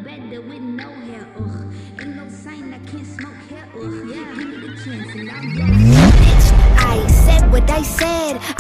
better with no hair. Ugh, ain't no sign I can't smoke hair. Ugh, yeah, give me the chance and I'm yeah. I said what I said.